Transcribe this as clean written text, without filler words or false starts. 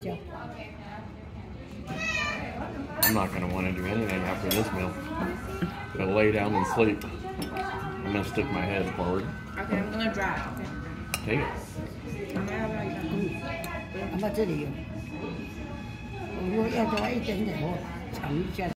I'm not going to want to do anything after this meal. I'm going to lay down and sleep. I'm going to stick my head forward. Okay, I'm going to drive. Okay. Take it. 这里有，我要多一点点，我尝一下。